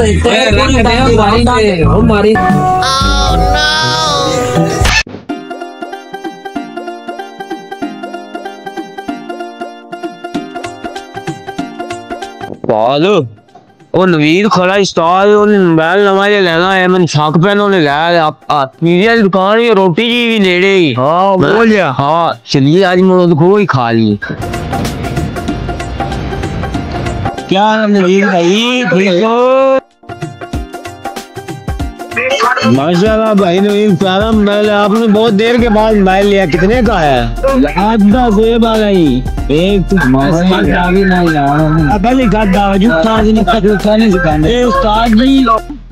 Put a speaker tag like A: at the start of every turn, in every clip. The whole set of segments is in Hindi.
A: पालो वो नवीद खड़ा स्टॉल मोबाइल नवा लेना है मैं शक पे उन्होंने लिया पीजिया की दुकान ही रोटी जी भी नेड़े ही हाँ बोल लिया हाँ चलिए आज मैं खो ही खा ली क्या नवीद भाई ठीक हो माशाल्लाह भाई नवीद प्यारा मोबाइल आपने बहुत देर के बाद मोबाइल लिया कितने का है आधा सेब आ गई एक पहले गद्दा उस्ताद नहीं सिखाने उस्ताद नहीं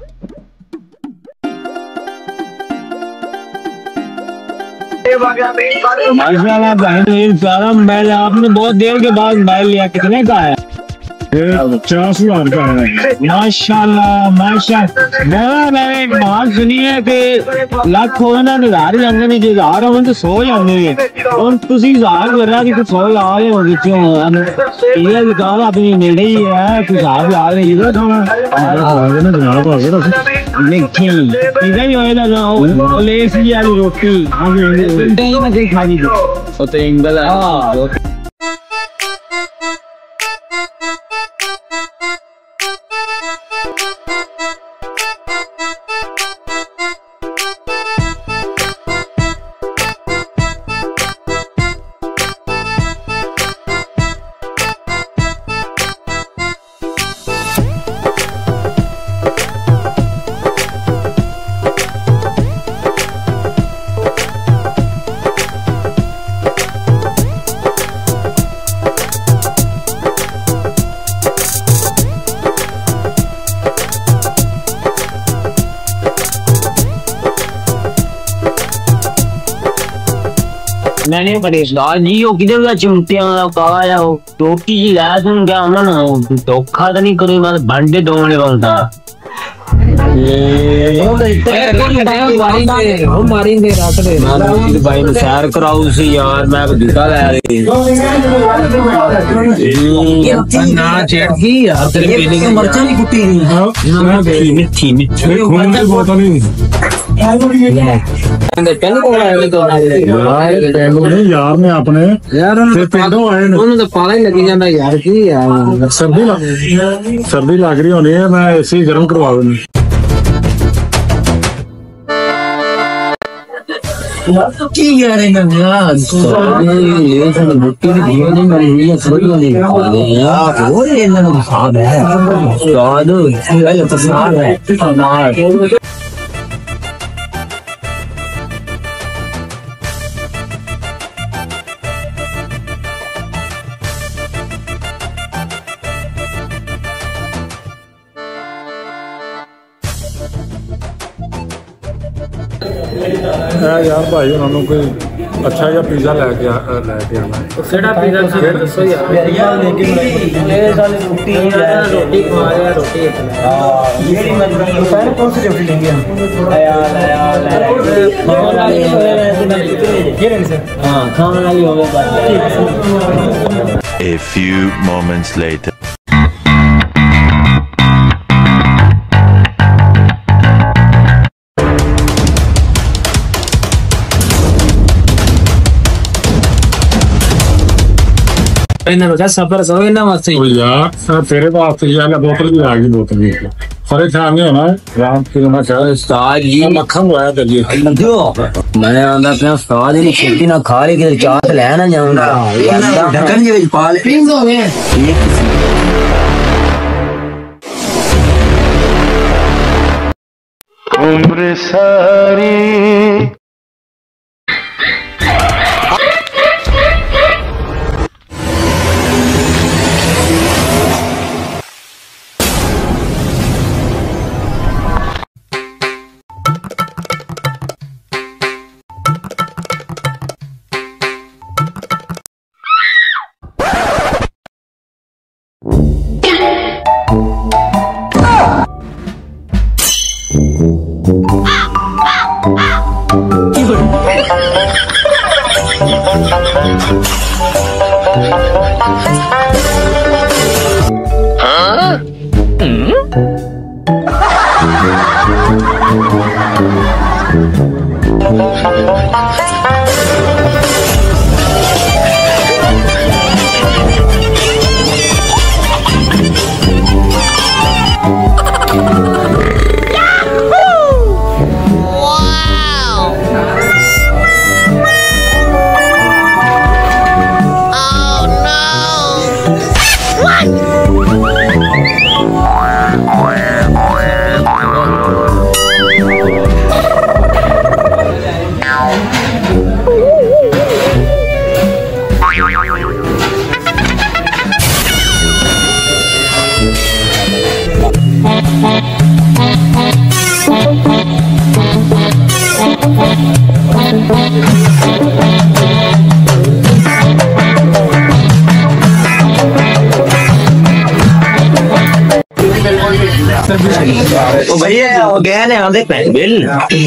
A: माशाल्लाह भाई नवीद प्यारा मोबाइल आपने बहुत देर के बाद मोबाइल लिया कितने का है 50,000 का है माशाल्लाह माशाल्लाह मैंने एक बात सुनी है कि लाख हो ना हजार जाने नहीं जे हजार हो तो 100 जाने और तुसी हजार कर रहा कि 100 आ रहे हो क्यों ये दुकान अपनी नेड़े ही है कुछ हजार आ रहे इधर खाना ना जनाब आ नहीं इधर ही होएगा ना लेस वाली रोटी हां मैं खा ली तो इंगल हां मैंने परेशान जी वो किधर का चिमटियां काला या वो टोपी जी लाया तुम क्या होना ना धोखा तो नहीं करो मतलब भांडे धोने वाला भाई मैं सैर कराऊ सी यार मैं जूता ले ना चेड़गी यार तेरे पीने की मिर्चा नहीं कुटी नहीं मिठी मिठी खून की बोतल नहीं यार ने अपने तो पाला ही लगी जाता यार की यार सर्दी लग रही होनी है मैं ऐसे गर्म करवा दूंगी की यार यार यार भाई उन्होंने कोई अच्छा या पिज़्ज़ा लेके आना केड़ा पिज़्ज़ा दसो यार ये साले रोटी रोटी खा रहे हैं रोटी हां ये मतलब पहले कौन सी रोटी लेंगे हम यार खाने वाली हो गए हां खाने वाली हो गए
B: A few moments later
A: सफर सो ना मत
C: यार तेरे पास यार बोतल भी आ गई बोतल भी फरे खाने होना रात के मैं कह
A: उस्ताद जी
C: मक्खन लाया करिए
A: मैंने आंदा अपना उस्ताद ही खेती ना खा रही कि चाट ले ना जाऊंगा ढक्कन जे पा ले
B: उम्र सारी
D: ओ भैया वो गया ने आधे पैन बिल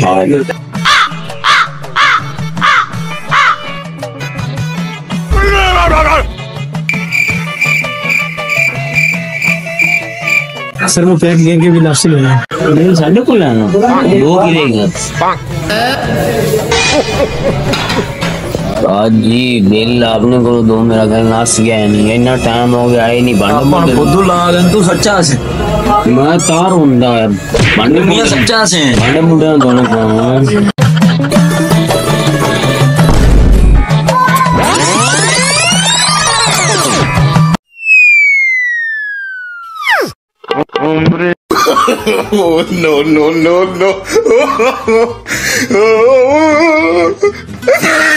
A: सर वो पैक लेंगे भी लास्ट ले
D: बिल साढ़े को लेना दो गिरेगा आज जी बिल आपने को दो मेरा घर नाश गया है नहीं इतना टाइम हो गया है नहीं बांधे
E: बुद्धू लगा तू सच्चा से
D: मैं तार होंदा है बांधे
E: मियां सच्चा से
D: बांधे मुंडे दोनों को
B: Oh no.